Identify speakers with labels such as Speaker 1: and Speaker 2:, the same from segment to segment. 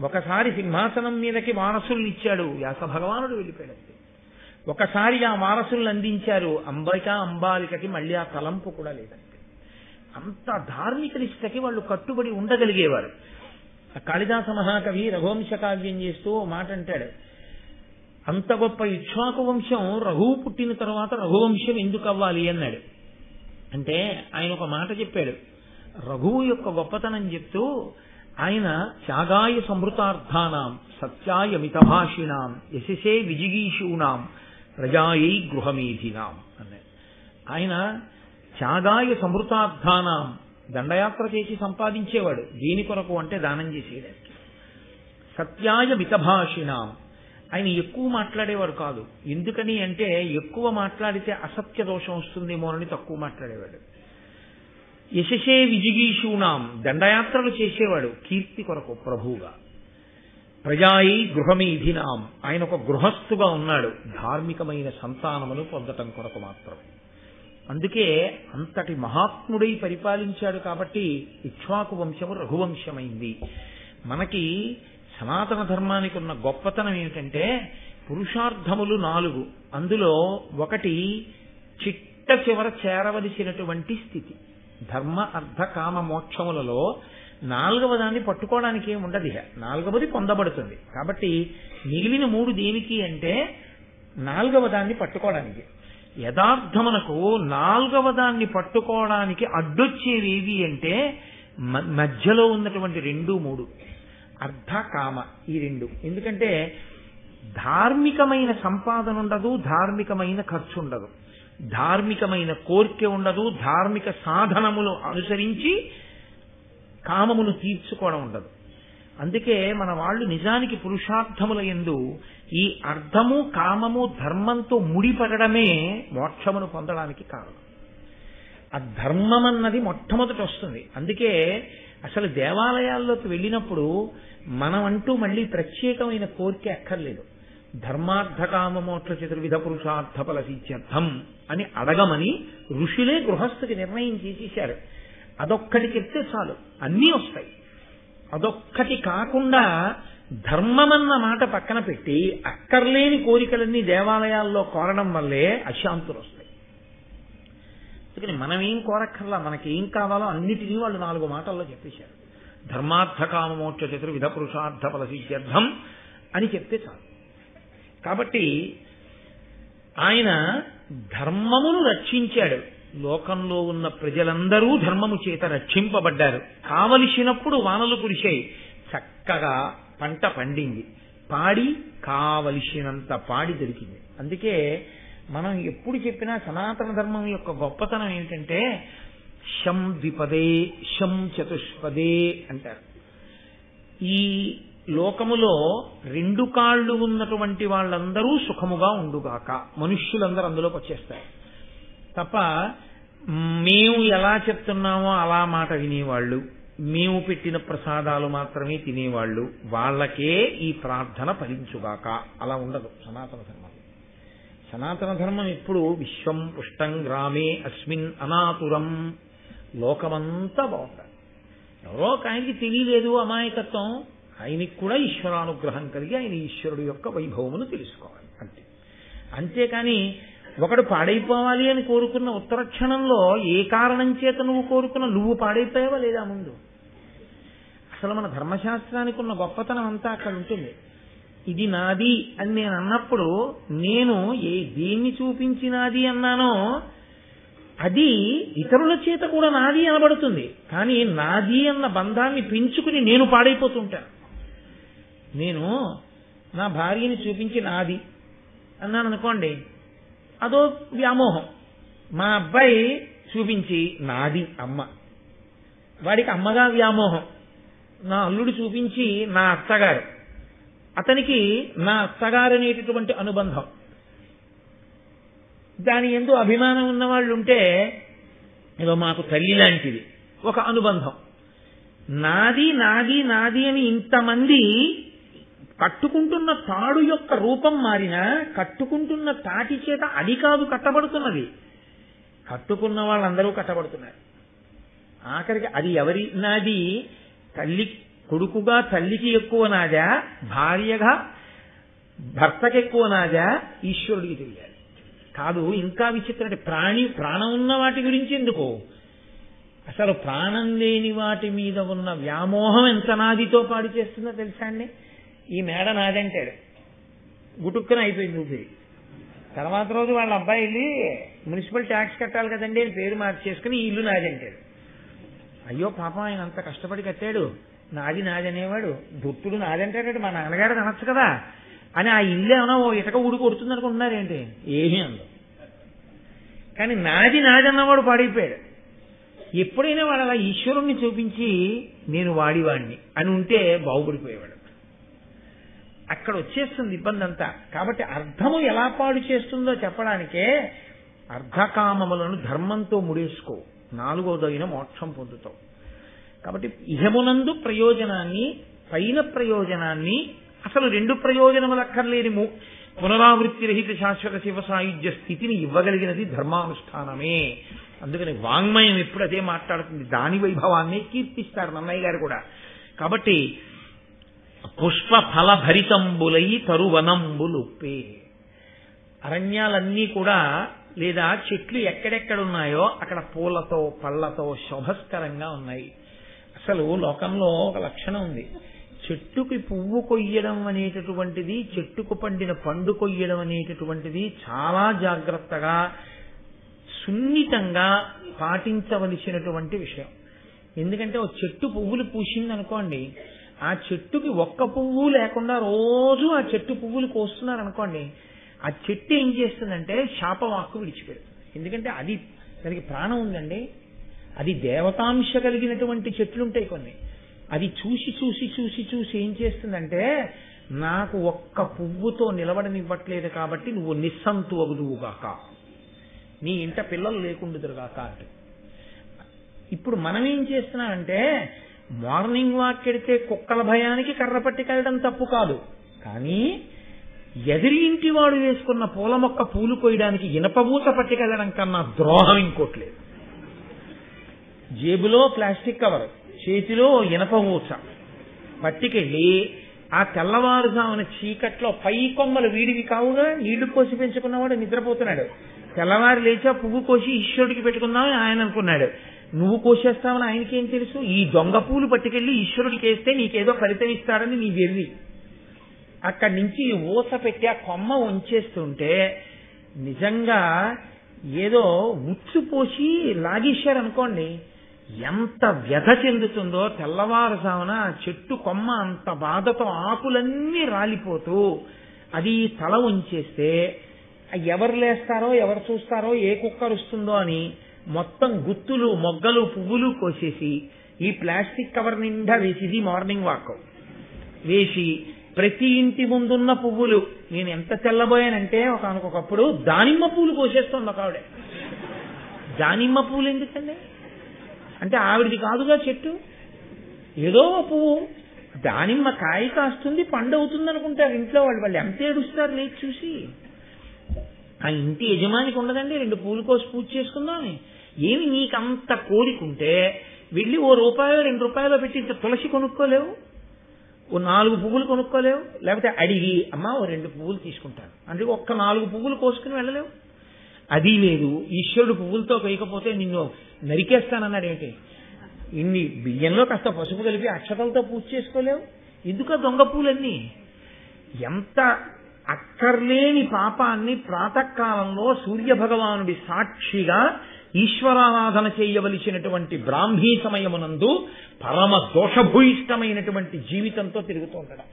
Speaker 1: ఒకసారి సింహాసనం మీదకి వారసుల్ని ఇచ్చాడు, వ్యాస భగవానుడు వెళ్ళిపోయాడు. ఒకసారి ఆ వారసుల్ని అందించారు, అంబాలికకి మళ్ళీ ఆ తలంపు కూడా లేదంటే. అంత ధార్మిక నిష్టకి వాళ్ళు కట్టుబడి ఉండగలిగేవారు. కాళిదాస మహాకవి రఘువంశ కావ్యం చేస్తూ మాట అంటాడు, అంత గొప్ప ఇక్ష్వాకు వంశం రఘువు పుట్టిన తర్వాత రఘువంశం ఎందుకు అవ్వాలి అన్నాడు. అంటే ఆయన ఒక మాట చెప్పాడు, రఘువు యొక్క గొప్పతనం చెప్తూ ఆయన త్యాగాయ సంవృతార్థానాం సత్యాయ మితభాషిణాం యశసే విజిగీషూణాం ప్రజాయై గృహమేధినాం అన్నాడు. ఆయన త్యాగాయ సంవృతార్థానాం, దండయాత్ర చేసి సంపాదించేవాడు. దేని కొరకు అంటే దానం చేసేదానికి. సత్యాయ మితభాషిణాం, ఆయన ఎక్కువ మాట్లాడేవాడు కాదు. ఎందుకని అంటే ఎక్కువ మాట్లాడితే అసత్య దోషం వస్తుందేమోనని తక్కువ మాట్లాడేవాడు. యశసే విజిగీషూణాం, దండయాత్రలు చేసేవాడు కీర్తి కొరకు ప్రభువుగా. ప్రజాయి గృహమీధినాం, ఆయన ఒక గృహస్థుగా ఉన్నాడు ధార్మికమైన సంతానమును పొందటం కొరకు మాత్రమే. అందుకే అంతటి మహాత్ముడై పరిపాలించాడు కాబట్టి ఇక్ష్వాకు వంశము రఘువంశమైంది. మనకి సనాతన ధర్మానికి ఉన్న గొప్పతనం ఏమిటంటే పురుషార్థములు 4, అందులో ఒకటి చిట్ట చివర చేరవలసినటువంటి స్థితి. ధర్మ అర్థ కామ మోక్షములలో 4వ దాన్ని పట్టుకోవడానికి ఏముండదు. 4వది పొందబడుతుంది. కాబట్టి మిగిలిన 3 దేనికి అంటే 4వ దాన్ని పట్టుకోవడానికి. యథార్థమునకు 4వ దాన్ని పట్టుకోవడానికి అడ్డొచ్చేవేవి అంటే మధ్యలో ఉన్నటువంటి 2, 3 అర్థ కామ, ఈ 2. ఎందుకంటే ధార్మికమైన సంపాదన ఉండదు, ధార్మికమైన ఖర్చు ఉండదు, ధార్మికమైన కోరిక ఉండదు, ధార్మిక సాధనములు అనుసరించి కామమును తీర్చుకోవడం ఉండదు. అందుకే మన వాళ్ళు నిజానికి పురుషార్థముల యందు ఈ అర్థము కామము ధర్మంతో ముడిపడమే మోక్షమును పొందడానికి కారణం. ఆ ధర్మం అన్నది మొట్టమొదటి వస్తుంది. అందుకే అసలు దేవాలయాల్లోకి వెళ్ళినప్పుడు మనం అంటూ మళ్ళీ ప్రత్యేకమైన కోరిక అక్కర్లేదు. ధర్మార్థ కామ మోక్ష చతుర్విధ పురుషార్థ ఫల సిద్ధ్యర్థం అని అడగమని ఋషులే గృహస్థుకి నిర్ణయం చేసేశారు. అదొక్కటి చెప్తే చాలు, అన్నీ వస్తాయి. అదొక్కటి కాకుండా ధర్మమన్న మాట పక్కన పెట్టి అక్కర్లేని కోరికలన్నీ దేవాలయాల్లో కోరడం వల్లే అశాంతులు వస్తాయి. అందుకని మనం ఏం కోరక్కర్లా, మనకేం కావాలో అన్నిటినీ వాళ్ళు 4 మాటల్లో చెప్పేశారు. ధర్మార్థ కామ మోక్ష చతుర్విధ పురుషార్థ ఫల సిద్ధ్యర్థం అని చెప్తే చాలు. కాబట్టి ఆయన ధర్మమును రక్షించాడు. లోకంలో ఉన్న ప్రజలందరూ ధర్మము చేత రక్షింపబడ్డారు. కావలసినప్పుడు వానలు కురిశాయి, చక్కగా పంట పండింది, పాడి కావలసినంత పాడి దొరికింది. అందుకే మనం ఎప్పుడు చెప్పినా సనాతన ధర్మం యొక్క గొప్పతనం ఏమిటంటే శం ద్విపదే శం చతుష్పదే అంటారు. ఈ లోకములో 2 కాళ్ళు ఉన్నటువంటి వాళ్ళందరూ సుఖముగా ఉండుగాక, మనుష్యులందరూ అందులోకి వచ్చేస్తారు తప్ప మేము ఎలా చెప్తున్నామో అలా మాట వినేవాళ్ళు, మేము పెట్టిన ప్రసాదాలు మాత్రమే తినేవాళ్ళు, వాళ్ళకే ఈ ప్రార్థన ఫలించుగాక అలా ఉండదు సనాతన ధర్మం. సనాతన ధర్మం ఎప్పుడు విశ్వం పుష్టం గ్రామే అస్మిన్ అనాతురం, లోకమంతా బాగుంటారు. ఎవరో ఆయనకి తెలియలేదు అమాయకత్వం, ఆయనకి కూడా ఈశ్వరానుగ్రహం కలిగి ఆయన ఈశ్వరుడు యొక్క వైభవమును తెలుసుకోవాలి అంతే. అంతేకాని ఒకడు పాడైపోవాలి అని కోరుకున్న ఉత్తర క్షణంలో ఏ కారణం చేత నువ్వు కోరుకున్నా నువ్వు పాడైపోయావా లేదా ముందు? అసలు మన ధర్మశాస్త్రానికి ఉన్న గొప్పతనం అంతా అక్కడ ఉంటుంది. ఇది నాది అని నేను అన్నప్పుడు నేను దేన్ని చూపించి నాది అన్నానో అది ఇతరుల చేత కూడా నాది అనబడుతుంది. కానీ నాది అన్న బంధాన్ని పెంచుకుని నేను పాడైపోతుంటాను. నేను నా భార్యని చూపించి నాది అన్నాను అనుకోండి, అదో వ్యామోహం. మా అబ్బాయి చూపించి నాది అమ్మ, వాడికి అమ్మగా వ్యామోహం. నా అల్లుడు చూపించి నా అత్తగారు, అతనికి నా అత్తగారు అనేటటువంటి అనుబంధం. దాని యందు అభిమానం ఉన్నవాళ్ళు ఉంటే ఏదో మాకు తల్లి లాంటిది ఒక అనుబంధం. నాది నాది నాది అని ఇంతమంది కట్టుకుంటున్న తాడు యొక్క రూపం మారినా కట్టుకుంటున్న తాటి చేత అది కాదు కట్టబడుతున్నది, కట్టుకున్న వాళ్ళందరూ కట్టబడుతున్నారు. ఆఖరికి అది ఎవరి నాది? తల్లి కొడుకుగా తల్లికి ఎక్కువ నాదా, భార్యగా భర్తకి ఎక్కువ నాదా, ఈశ్వరుడికి తెలియాలి. కాదు, ఇంకా విచిత్రం, ప్రాణం ఉన్న వాటి గురించి ఎందుకు, అసలు ప్రాణం లేని వాటి మీద ఉన్న వ్యామోహం ఎంత నాదితో పాడు చేస్తుందో తెలుసా అండి. ఈ మేడ నాదంటాడు, గుటుక్కున అయిపోయింది ఊపిరి. తర్వాత రోజు వాళ్ళ అబ్బాయి వెళ్ళి మున్సిపల్ ట్యాక్స్ కట్టాలి కదండి అని పేరు మార్చేసుకుని ఈ ఇల్లు నాదంటాడు. అయ్యో పాపం, ఆయన అంత కష్టపడి కట్టాడు, నాది అనేవాడు, దుట్టుడు నాదంటాడు, మా నాన్నగారు అనొచ్చు కదా అని ఆ ఇల్లు ఏమన్నా ఓ ఇటక ఊడి కొడుతుంది అనుకుంటున్నారేంటి, ఏమీ అందం. కానీ నాది అన్నవాడు పాడైపోయాడు. ఎప్పుడైనా వాడు అలా ఈశ్వరుణ్ణి చూపించి నేను వాడివాణ్ణి అని ఉంటే బాగుపడిపోయేవాడు. అక్కడ వచ్చేస్తుంది ఇబ్బంది అంతా. కాబట్టి అర్థము ఎలా పాడు చేస్తుందో చెప్పడానికే అర్ధకామములను ధర్మంతో ముడేసుకో, నాలుగోదైన మోక్షం పొందుతావు. కాబట్టి ఇహమునందు ప్రయోజనాన్ని, పైన ప్రయోజనాన్ని, అసలు రెండు ప్రయోజనములు అక్కర్లేని పునరావృత్తి రహిత శాశ్వత శివ సాయుధ్య స్థితిని ఇవ్వగలిగినది ధర్మానుష్ఠానమే. అందుకని వాంగ్మయం ఎప్పుడు అదే మాట్లాడుతుంది, దాని వైభవాన్ని కీర్తిస్తారు నన్నయ్య గారు కూడా. కాబట్టి పుష్ప ఫల భరితంబులై తరువనంబులుప్పే, అరణ్యాలన్నీ కూడా లేదా చెట్లు ఎక్కడెక్కడున్నాయో అక్కడ పూలతో పళ్లతో శోభస్కరంగా ఉన్నాయి. అసలు లోకంలో ఒక లక్షణం ఉంది, చెట్టుకి పువ్వు కొయ్యడం అనేటటువంటిది, చెట్టుకు పండిన పండు కొయ్యడం అనేటటువంటిది చాలా జాగ్రత్తగా సున్నితంగా పాటించవలసినటువంటి విషయం. ఎందుకంటే ఒక చెట్టు పువ్వులు పూసింది అనుకోండి, ఆ చెట్టుకి ఒక్క పువ్వు లేకుండా రోజు ఆ చెట్టు పువ్వులు కోస్తున్నారు అనుకోండి, ఆ చెట్టు ఏం చేస్తుందంటే శాపవాక్కు విడిచిపెడుతుంది. ఎందుకంటే అది దానికి ప్రాణం ఉందండి, అది దేవతాంశ కలిగినటువంటి చెట్లుంటాయి కొన్ని. అది చూసి చూసి చూసి చూసి ఏం చేస్తుందంటే, నాకు ఒక్క పువ్వుతో నిలబడనివ్వట్లేదు కాబట్టి నువ్వు నిస్సంతు అగుదువుగాక, నీ ఇంట పిల్లలు లేకుండుదురుగాక అంటే. ఇప్పుడు మనం ఏం చేస్తున్నామంటే, మార్నింగ్ వాక్ ఎడితే కుక్కల భయానికి కర్ర పట్టుకెళ్ళడం తప్పు కాదు, కానీ ఎదిరి ఇంటి వాడు వేసుకున్న పూల మొక్క పూలు కొయ్యడానికి ఇనపబూత పట్టుకెళ్ళడం కన్నా ద్రోహం ఇంకోట్లేదు. జేబులో ప్లాస్టిక్ కవర్, చేతిలో ఇనపబూచ పట్టుకెళ్ళి ఆ తెల్లవారుజామున చీకట్లో పై కొమ్మలు వీడివి కావుగా నీళ్లు కోసి పెంచుకున్నవాడు నిద్రపోతున్నాడు. తెల్లవారు లేచి ఆ పువ్వు కోసి ఈశ్వరుడికి పెట్టుకుందామని ఆయన అనుకున్నాడు. నువ్వు కోసేస్తావని ఆయనకేం తెలుసు? ఈ దొంగ పూలు పట్టుకెళ్లి ఈశ్వరుడికి వేస్తే నీకేదో ఫలితం ఇస్తాడని నీ వెర్రి. అక్కడి నుంచి ఊస పెట్టి ఆ కొమ్మ ఉంచేస్తుంటే నిజంగా ఏదో ఉచ్చు పోసి లాగేశారనుకోండి, ఎంత వ్యధ చెందుతుందో. తెల్లవారుజామున చెట్టు కొమ్మ అంత బాధతో ఆకులన్నీ రాలిపోతూ అది తల ఉంచేస్తే ఎవరు లేస్తారో ఎవరు చూస్తారో ఏ కుక్క వస్తుందో అని మొత్తం గుత్తులు మొగ్గలు పువ్వులు కోసేసి ఈ ప్లాస్టిక్ కవర్ నిండా వేసి, ఇది మార్నింగ్ వాక్ వేసి ప్రతి ఇంటి ముందున్న పువ్వులు, నేను ఎంత తెల్లబోయానంటే ఒకనకొకప్పుడు దానిమ్మ పూలు కోసేస్తుంది ఒక ఆవిడ. దానిమ్మ పూలు ఎందుకండి అంటే ఆవిడిది కాదుగా చెట్టు, ఏదో పువ్వు దానిమ్మ కాయ కాస్తుంది పండు అవుతుంది అనుకుంటారు ఇంట్లో వాళ్ళు ఎంత ఏడుస్తారు లేచి చూసి. ఆ ఇంటి యజమానికి ఉండదండి 2 పూలు కోసి పూజ చేసుకుందాం అని. ఏమి నీకంత కోరికుంటే వెళ్ళి ₹1 ₹2 పెట్టి తులసి కొనుక్కోలేవు, ఓ 4 పువ్వులు కొనుక్కోలేవు, లేకపోతే అడిగి అమ్మా ఓ 2 పువ్వులు తీసుకుంటాను అందుకే ఒక్క 4 పువ్వులు కోసుకుని వెళ్ళలేవు. అది లేదు, ఈశ్వరుడు పువ్వులతో వేయకపోతే నిన్ను నరికేస్తానన్నాడు. ఏంటి ఇన్ని బియ్యంలో కాస్త పసుపు కలిపి అక్షతలతో పూజ చేసుకోలేవు? ఎందుక దొంగ పూలన్నీ? ఎంత అక్కర్లేని పాపాన్ని ప్రాతకాలంలో సూర్య భగవానుడి సాక్షిగా ఈశ్వరారాధన చేయవలసినటువంటి బ్రాహ్మీ సమయమునందు పరమ దోషభూయిష్టమైనటువంటి జీవితంతో తిరుగుతూ ఉండడం.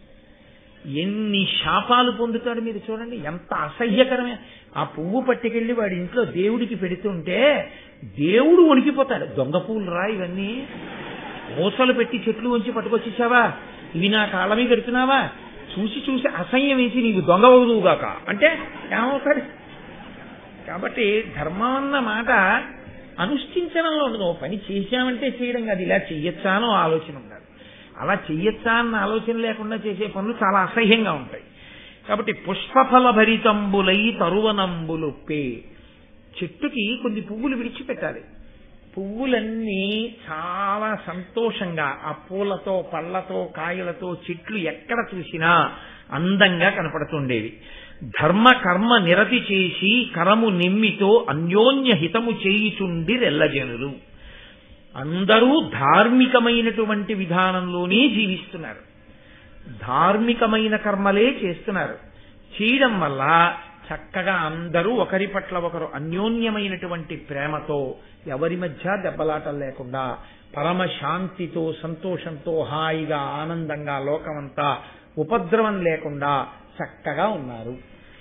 Speaker 1: ఎన్ని శాపాలు పొందుతాడు మీరు చూడండి, ఎంత అసహ్యకరమే. ఆ పువ్వు పట్టుకెళ్ళి వాడి ఇంట్లో దేవుడికి పెడుతుంటే దేవుడు వణికిపోతాడు. దొంగ పూలు రా ఇవన్నీ, ఊసలు పెట్టి చెట్లు ఉంచి పట్టుకొచ్చేసావా, ఇవి నా కాళ్ళ మీద పెడుతున్నావా, చూసి చూసి అసహ్యం వేసి నీకు దొంగ అవుదువుగాక అంటే ఏమవుతాడు? కాబట్టి ధర్మం అన్న మాట అనుష్ఠించడంలో ఉండదు. పని చేశామంటే చేయడం కాదు, ఇలా చెయ్యొచ్చా అనో ఆలోచన ఉండాలి. అలా చెయ్యొచ్చా అన్న ఆలోచన లేకుండా చేసే పనులు చాలా అసహ్యంగా ఉంటాయి. కాబట్టి పుష్పఫల భరితంబులై తరువనంబులుప్పే, చెట్టుకి కొన్ని పువ్వులు విడిచిపెట్టాలి. పువ్వులన్నీ చాలా సంతోషంగా ఆ పూలతో పళ్ళతో కాయలతో చెట్లు ఎక్కడ చూసినా అందంగా కనపడుతుండేవి. ధర్మ కర్మ నిరతి చేసి కరము నిమ్మితో అన్యోన్య హితము చేయుచుండిరెల్లజనులు. అందరూ ధార్మికమైనటువంటి విధానంలోనే జీవిస్తున్నారు, ధార్మికమైన కర్మలే చేస్తున్నారు. చేయడం వల్ల చక్కగా అందరూ ఒకరి పట్ల ఒకరు అన్యోన్యమైనటువంటి ప్రేమతో, ఎవరి మధ్య దెబ్బలాటలు లేకుండా, పరమ శాంతితో సంతోషంతో హాయిగా ఆనందంగా లోకమంతా ఉపద్రవం లేకుండా చక్కగా ఉన్నారు.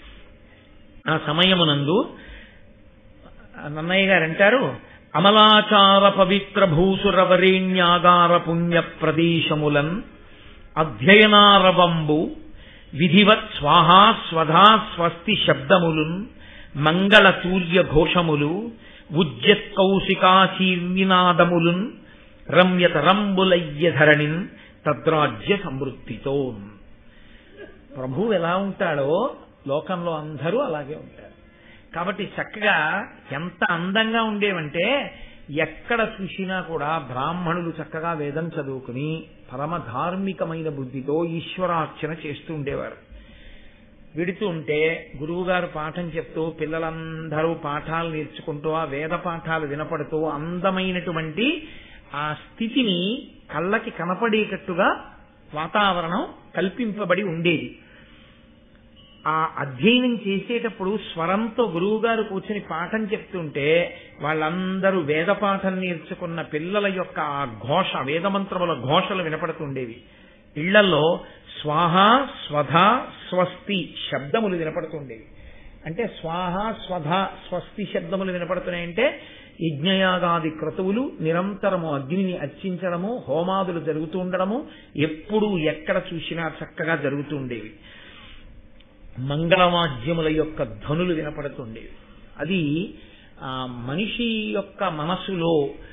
Speaker 1: ఆ సమయమునందు నన్నయ్య గారు అంటారు, అమలాచార పవిత్ర భూసురవరేణ్యాగార పుణ్య ప్రదేశములన్ అధ్యయనారవంబు విధివత్ స్వాహా స్వధా స్వస్తి శబ్దములున్ మంగళ సూర్య ఘోషములు ఉజ్జత్ కౌశికాశీర్నినాదములున్ రమ్యత రంబులయ్యధరణిన్ తద్రాజ్య సమృద్ధితో. ప్రభువు ఎలా ఉంటాడో లోకంలో అందరూ అలాగే ఉంటారు. కాబట్టి చక్కగా ఎంత అందంగా ఉండేవంటే ఎక్కడ చూసినా కూడా బ్రాహ్మణులు చక్కగా వేదం చదువుకుని పరమ ధార్మికమైన బుద్ధితో ఈశ్వరార్చన చేస్తూ ఉండేవారు. విడుతూ ఉంటే గురువుగారు పాఠం చెప్తూ పిల్లలందరూ పాఠాలు నేర్చుకుంటూ ఆ వేద పాఠాలు వినపడుతూ అందమైనటువంటి ఆ స్థితిని కళ్ళకి కనపడేటట్టుగా వాతావరణం కల్పింపబడి ఉండేది. ఆ అధ్యయనం చేసేటప్పుడు స్వరంతో గురువుగారు కూర్చొని పాఠం చెప్తుంటే వాళ్ళందరూ వేద పాఠం నేర్చుకున్న పిల్లల యొక్క ఆ ఘోష, వేదమంత్రముల ఘోషలు వినపడుతుండేవి. ఇళ్లలో స్వాహ స్వధ స్వస్తి శబ్దములు వినపడుతుండేవి. అంటే స్వాహ స్వధ స్వస్తి శబ్దములు వినపడుతున్నాయంటే యజ్ఞయాగాది క్రతువులు నిరంతరము అగ్నిని అర్చించడము, హోమాదులు జరుగుతూ ఉండడము ఎప్పుడూ ఎక్కడ చూసినా చక్కగా జరుగుతూ ఉండేవి. మంగళవాద్యముల యొక్క ధ్వనులు వినపడుతుండేవి. అది మనిషి యొక్క మనసులో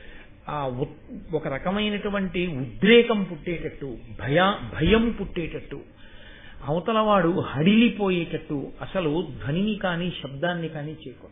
Speaker 1: ఒక రకమైనటువంటి ఉద్రేకం పుట్టేటట్టు, భయం పుట్టేటట్టు, అవతలవాడు హడిలిపోయేటట్టు అసలు ధ్వనిని కానీ శబ్దాన్ని కానీ చేయకూడదు.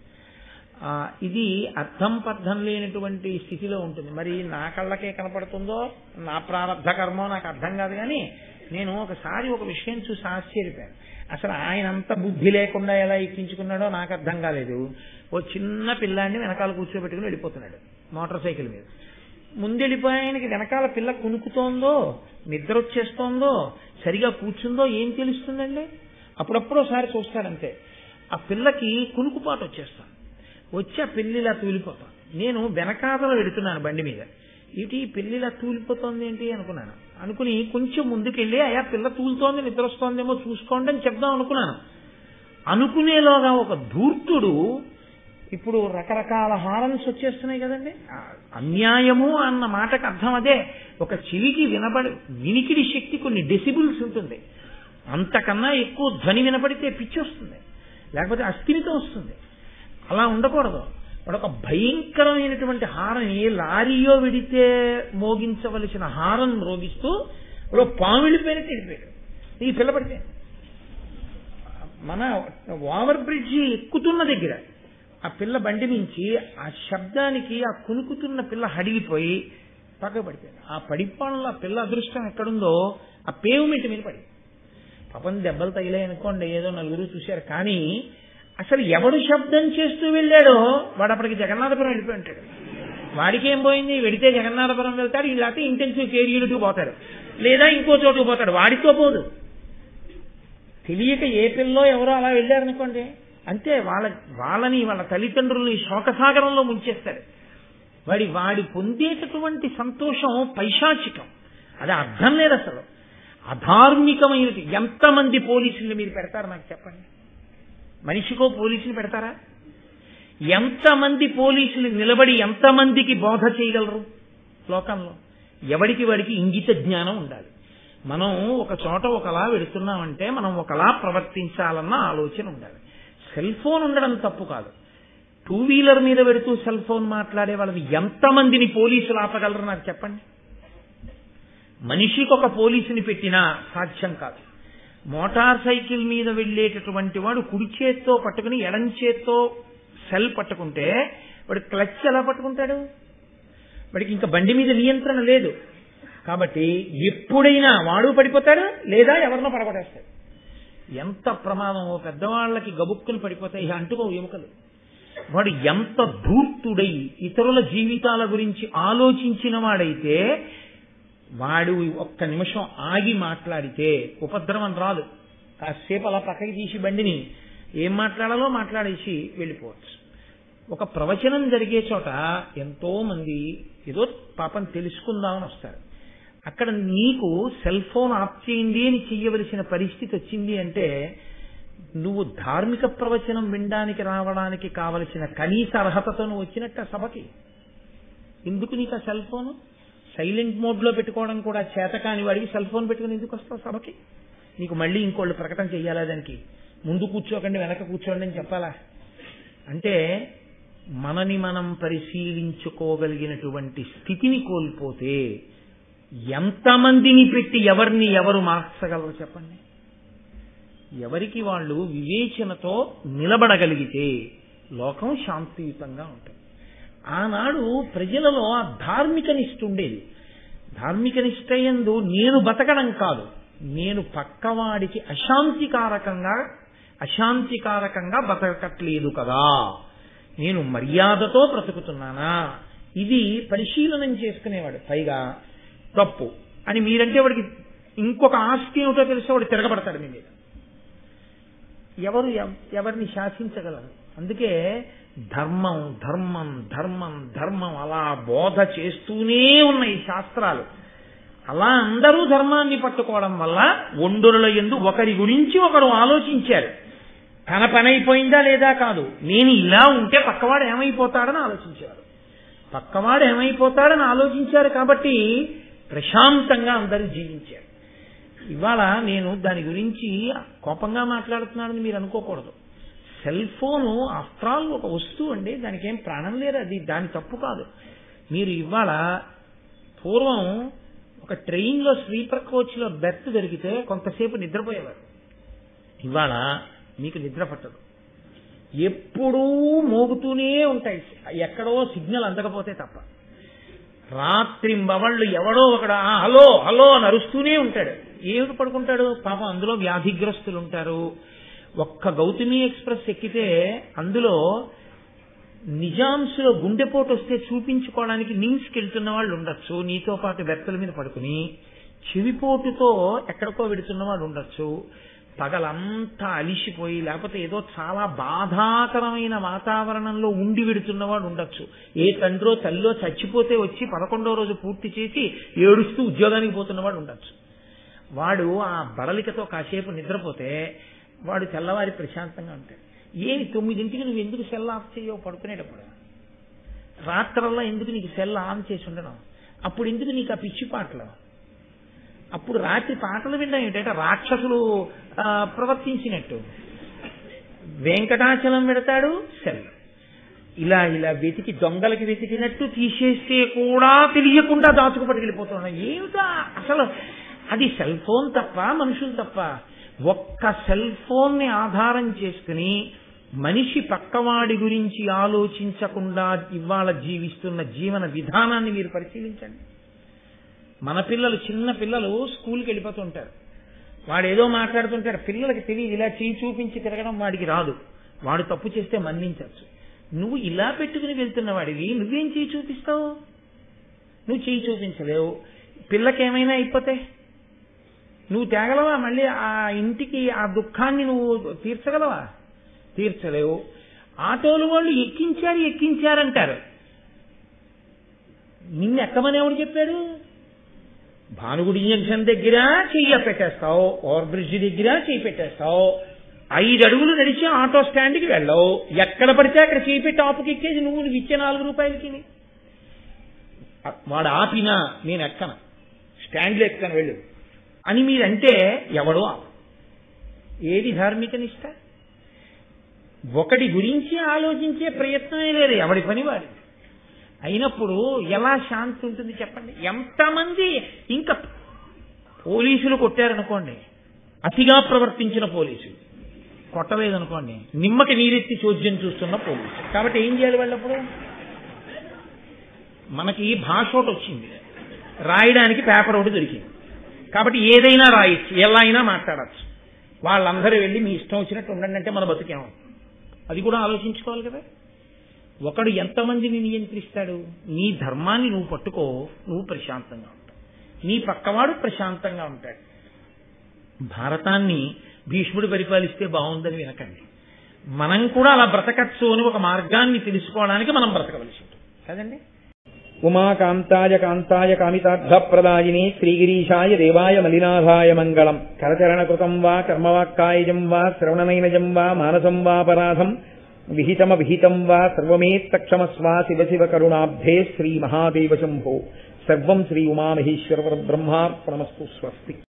Speaker 1: ఇది అర్థం పర్థం లేనటువంటి స్థితిలో ఉంటుంది. మరి నా కళ్ళకే కనపడుతుందో నా ప్రారంభ కర్మో నాకు అర్థం కాదు. కానీ నేను ఒకసారి ఒక విషయం చూసి ఆశ్చర్యపోయాను. అసలు ఆయన అంత బుద్ధి లేకుండా ఎలా ఎక్కించుకున్నాడో నాకు అర్థం కాలేదు. ఓ చిన్న పిల్లాన్ని వెనకాల కూర్చోబెట్టుకుని వెళ్ళిపోతున్నాడు మోటార్ సైకిల్ మీద. ముందెళ్ళిపోయానికి వెనకాల పిల్ల కునుకుతోందో, నిద్ర వచ్చేస్తోందో, సరిగా కూర్చుందో ఏం తెలుస్తుందండి? అప్పుడప్పుడు ఒకసారి చూస్తాడంతే. ఆ పిల్లకి కునుకుపాటు వచ్చేస్తాను, వచ్చి ఆ పిల్లిలా తూలిపోతాను. నేను వెనకాతలో వెడుతున్నాను బండి మీద, ఇటు ఈ పిల్లిలా తూలిపోతోంది ఏంటి అనుకున్నాను. అనుకుని కొంచెం ముందుకెళ్ళి అయ్యా పిల్ల తూలుతోంది, నిద్ర వస్తోందేమో చూసుకోండి అని చెప్దాం అనుకున్నాను. అనుకునేలోగా ఒక ధూర్తుడు, ఇప్పుడు రకరకాల హారన్స్ వచ్చేస్తున్నాయి కదండి, అన్యాయము అన్న మాటకు అర్థం అదే. ఒక చెవికి వినికిడి శక్తి కొన్ని డెసిబుల్స్ ఉంటుంది, అంతకన్నా ఎక్కువ ధ్వని వినపడితే పిచ్చి వస్తుంది, లేకపోతే అస్థిమితం వస్తుంది. అలా ఉండకూడదు. వాడు ఒక భయంకరమైనటువంటి హారని లారీయో విడితే మోగించవలసిన హారం మ్రోగిస్తూ వాడు పాము వెళ్ళిపోయినట్టు వెళ్ళిపోయాడు. ఈ పిల్ల పడితే మన ఓవర్ బ్రిడ్జి ఎక్కుతున్న దగ్గర ఆ పిల్ల బండి నుంచి ఆ శబ్దానికి ఆ కునుకుతున్న పిల్ల హడిలిపోయి పక్కకు పడిపోయింది. ఆ పడిపోవడంలో ఆ పిల్ల అదృష్టం ఎక్కడుందో ఆ పేవ్మెంట్ మీద పడి పాపం దెబ్బలు తగిలాయనుకోండి, ఏదో నలుగురు చూశారు. కానీ అసలు ఎవడు శబ్దం చేస్తూ వెళ్ళాడో వాడు అప్పటికి జగన్నాథపురం వెళ్ళిపోయి ఉంటాడు. వాడికి ఏం పోయింది? వెడితే జగన్నాథపురం వెళ్తాడు, ఇలాంటి ఇంటెన్సివ్ కేర్ యూనిట్కి పోతాడు, లేదా ఇంకో చోటుకు పోతాడు. వాడితో పోదు. తెలియక ఏ పిల్లో ఎవరో అలా వెళ్ళారనుకోండి, అంతే వాళ్ళని వాళ్ళ తల్లిదండ్రుల్ని శోకసాగరంలో ముంచేస్తాడు. వాడి పొందేటటువంటి సంతోషం పైశాచికం, అది అర్థం లేదు. అసలు అధార్మికమైనది. ఎంతమంది పోలీసులు మీరు పెడతారు నాకు చెప్పండి? మనిషికో పోలీసుని పెడతారా? ఎంతమంది పోలీసులు నిలబడి ఎంతమందికి బోధ చేయగలరు లోకంలో? ఎవడికి వాడికి ఇంగిత జ్ఞానం ఉండాలి. మనం ఒక చోట ఒకలా వెడుతున్నామంటే మనం ఒకలా ప్రవర్తించాలన్న ఆలోచన ఉండాలి. సెల్ ఫోన్ ఉండడం తప్పు కాదు. 2 వీలర్ మీద పెడుతూ సెల్ ఫోన్ మాట్లాడే వాళ్ళని ఎంతమందిని పోలీసులు ఆపగలరు నాకు చెప్పండి? మనిషికి ఒక పోలీసుని పెట్టినా సాధ్యం కాదు. మోటార్ సైకిల్ మీద వెళ్లేటటువంటి వాడు కుడి చేత్తో పట్టుకుని ఎడం చేత్తో సెల్ పట్టుకుంటే వాడు క్లచ్ ఎలా పట్టుకుంటాడు? వాడికి ఇంకా బండి మీద నియంత్రణ లేదు. కాబట్టి ఎప్పుడైనా వాడు పడిపోతాడు లేదా ఎవరినో పడగొట్టేస్తాడు. ఎంత ప్రమాదమో, పెద్దవాళ్ళకి గబుక్కుని పడిపోతాయి అంటుకో ఎముకలు. వాడు ఎంత ధూర్తుడై ఇతరుల జీవితాల గురించి ఆలోచించిన వాడైతే వాడు ఒక్క నిమిషం ఆగి మాట్లాడితే ఉపద్రవం రాదు. కాసేపు అలా పక్కకి తీసి బండిని ఏం మాట్లాడాలో మాట్లాడేసి వెళ్ళిపోవచ్చు. ఒక ప్రవచనం జరిగే చోట ఎంతో మంది ఏదో పాపం తెలుసుకుందామని వస్తారు. అక్కడ నీకు సెల్ ఫోన్ ఆఫ్ చేయండి అని చెయ్యవలసిన పరిస్థితి వచ్చింది అంటే నువ్వు ధార్మిక ప్రవచనం వినడానికి రావడానికి కావలసిన కనీస అర్హతతో నువ్వు వచ్చినట్టు ఆ సభకి. ఎందుకు నీకు ఆ సెల్ ఫోన్ సైలెంట్ మోడ్లో పెట్టుకోవడం కూడా చేతకాని వాడికి సెల్ ఫోన్ పెట్టుకుని ఎందుకు వస్తావు సభకి? నీకు మళ్ళీ ఇంకోళ్ళు ప్రకటన చెయ్యాలా? దానికి ముందు కూర్చోకండి వెనక కూర్చోండి అని చెప్పాలా? అంటే మనని మనం పరిశీలించుకోగలిగినటువంటి స్థితిని కోల్పోతే ఎంతమందిని పెట్టి ఎవరిని ఎవరు మార్చగలరు చెప్పండి? ఎవరికి వాళ్ళు వివేచనతో నిలబడగలిగితే లోకం శాంతియుతంగా ఉంటుంది. ఆనాడు ప్రజలలో ఆ ధార్మిక నిష్ఠ ఉండేది. ధార్మిక నిష్ఠ యందు నేను బతకడం కాదు, నేను పక్కవాడికి అశాంతికారకంగా బతకట్లేదు కదా, నేను మర్యాదతో బ్రతుకుతున్నానా, ఇది పరిశీలనం చేసుకునేవాడు. పైగా తప్పు అని మీరంటే వాడికి ఇంకొక ఆస్తి ఏమిటో తెలిస్తే వాడు తిరగబడతాడు మీ మీద. ఎవరిని శాసించగలరు? అందుకే ధర్మం ధర్మం ధర్మం ధర్మం అలా బోధ చేస్తూనే ఉన్నాయి శాస్త్రాలు. అలా అందరూ ధర్మాన్ని పట్టుకోవడం వల్ల ఒండరుల యందు ఒకరి గురించి ఒకరు ఆలోచించారు. తన పని అయిపోయిందా లేదా కాదు, నేను ఇలా ఉంటే పక్కవాడు ఏమైపోతాడని ఆలోచించారు. పక్కవాడు ఏమైపోతాడని ఆలోచించారు కాబట్టి ప్రశాంతంగా అందరూ జీవించారు. ఇవాళ నేను దాని గురించి కోపంగా మాట్లాడుతున్నానని మీరు అనుకోకూడదు. సెల్ ఫోను ఆఫ్టర్ ఆల్ ఒక వస్తువు అండి, దానికి ఏం ప్రాణం లేదు. అది దాని తప్పు కాదు. మీరు ఇవాళ పూర్వం ఒక ట్రైన్లో స్లీపర్ కోచ్లో బెర్త్ దొరికితే కొంతసేపు నిద్రపోయేవారు. ఇవాళ మీకు నిద్ర పట్టదు, ఎప్పుడూ మోగుతూనే ఉంటాయి, ఎక్కడో సిగ్నల్ అందకపోతే తప్ప. రాత్రింబవళ్ళు ఎవడో ఒకడు హలో హలో అని అరుస్తూనే ఉంటాడు. ఏమిటి పడుకుంటాడు పాపం? అందులో వ్యాధిగ్రస్తులు ఉంటారు. ఒక్క గౌతమి ఎక్స్ప్రెస్ ఎక్కితే అందులో నిజాంస్లో గుండెపోటు వస్తే చూపించుకోవడానికి నిమ్స్కి వెళ్తున్న వాళ్ళు ఉండొచ్చు, నీతో పాటు బెర్తల మీద పడుకుని. చెవిపోటుతో ఎక్కడికో వెడుతున్నవాడు ఉండొచ్చు. పగలంతా అలిసిపోయి లేకపోతే ఏదో చాలా బాధాకరమైన వాతావరణంలో ఉండి వెడుతున్నవాడు ఉండొచ్చు. ఏ తండ్రో తల్లో చచ్చిపోతే వచ్చి 11వ రోజు పూర్తి చేసి ఏడుస్తూ ఉద్యోగానికి పోతున్నవాడు ఉండొచ్చు. వాడు ఆ బడలికతో కాసేపు నిద్రపోతే వాడు తెల్లవారి ప్రశాంతంగా ఉంటాడు. 9ంటికి నువ్వు ఎందుకు సెల్ ఆఫ్ చేయవు పడుకునేటప్పుడు? రాత్రల్లా ఎందుకు నీకు సెల్ ఆన్ చేసి ఉండడం? అప్పుడు ఎందుకు నీకు ఆ పిచ్చి పాటలు? అప్పుడు రాత్రి పాటలు వినడం ఏంటంటే రాక్షసులు ప్రవర్తించినట్టు. వెంకటాచలం పెడతాడు సెల్, ఇలా ఇలా వెతికి దొంగలకి వెతికినట్టు తీసేస్తే కూడా తెలియకుండా దాచుకు పట్టుకెళ్ళిపోతున్నాడు. ఏమిటా అసలు? అది సెల్ ఫోన్ తప్ప మనుషులు తప్ప? ఒక్క సెల్ ఫోన్ ని ఆధారం చేసుకుని మనిషి పక్కవాడి గురించి ఆలోచించకుండా ఇవాళ జీవిస్తున్న జీవన విధానాన్ని మీరు పరిశీలించండి. మన పిల్లలు, చిన్న పిల్లలు స్కూల్కి వెళ్ళిపోతుంటారు, వాడు ఏదో మాట్లాడుతుంటారు, పిల్లలకి తెలియదు. ఇలా చేయి చూపించి తిరగడం వాడికి రాదు. వాడు తప్పు చేస్తే మన్నించవచ్చు. నువ్వు ఇలా పెట్టుకుని వెళ్తున్న వాడివి నువ్వేం చేయి చూపిస్తావు? నువ్వు చేయి చూపించలేవు. పిల్లకేమైనా అయిపోతే నువ్వు తేగలవా? మళ్ళీ ఆ ఇంటికి ఆ దుఃఖాన్ని నువ్వు తీర్చగలవా? తీర్చలేవు. ఆటోలు వాళ్ళు ఎక్కించారంటారు. నిన్ను ఎక్కమని ఎవడు చెప్పాడు? భానుగుడి జంక్షన్ దగ్గర చెయ్యి పెట్టేస్తావు, ఓవర్ బ్రిడ్జ్ దగ్గర చెయ్యి పెట్టేస్తావు, 5 అడుగులు నడిచి ఆటో స్టాండ్కి వెళ్ళవు, ఎక్కడ పడితే అక్కడ చెయ్యి పెట్టి ఆపుకి ఎక్కేది నువ్వు ఇచ్చే 4 రూపాయలకి. వాడు ఆపినా నేను ఎక్కను, స్టాండ్లో ఎక్కను వెళ్ళు అని మీరంటే ఎవడో ఆపు. ఏది ధార్మిక నిష్ట? ఒకటి గురించి ఆలోచించే ప్రయత్నమే లేదు, ఎవడి పని వాడి. అయినప్పుడు ఎలా శాంతి ఉంటుంది చెప్పండి? ఎంతమంది ఇంకా పోలీసులు కొట్టారనుకోండి, అతిగా ప్రవర్తించిన పోలీసులు, కొట్టలేదనుకోండి నిమ్మకి నీరెత్తి చోద్యం చూస్తున్న పోలీసు. కాబట్టి ఏం చేయాలి వాళ్ళప్పుడు? మనకి భాష ఒకటి వచ్చింది, రాయడానికి పేపర్ ఒకటి దొరికింది. కాబట్టి ఏదైనా రాయొచ్చు, ఎలా అయినా మాట్లాడచ్చు. వాళ్ళందరూ వెళ్ళి మీ ఇష్టం వచ్చినట్టు ఉండండి అంటే మన బతికేమో, అది కూడా ఆలోచించుకోవాలి కదా. ఒకడు ఎంతమందిని నియంత్రిస్తాడు? నీ ధర్మాన్ని నువ్వు పట్టుకో, నువ్వు ప్రశాంతంగా ఉంటావు, నీ పక్కవాడు ప్రశాంతంగా ఉంటాడు. భారతాన్ని భీష్ముడు పరిపాలిస్తే బాగుందని వినకండి. మనం కూడా అలా బ్రతకచ్చు అని ఒక మార్గాన్ని తెలుసుకోవడానికి మనం బ్రతకవలసి ఉంటుంది కదండి. ఉమాకాంతాయ కాంతాయ కామితార్థప్రదాయిని శ్రీగిరీశాయ దేవాయ మలినాథాయ మంగళం. కరచరణకృతం వా కర్మవాక్కాయజం వా శ్రవణనైనజం వా మానసం వాపరాధం విహితమవిహితం వా సర్వమేత్తక్షమస్వ శివ శివ కరుణాబ్ధే శ్రీ మహాదేవ శంభో. సర్వం శ్రీ ఉమామహేశ్వర బ్రహ్మార్పణమస్తు. స్వస్తి.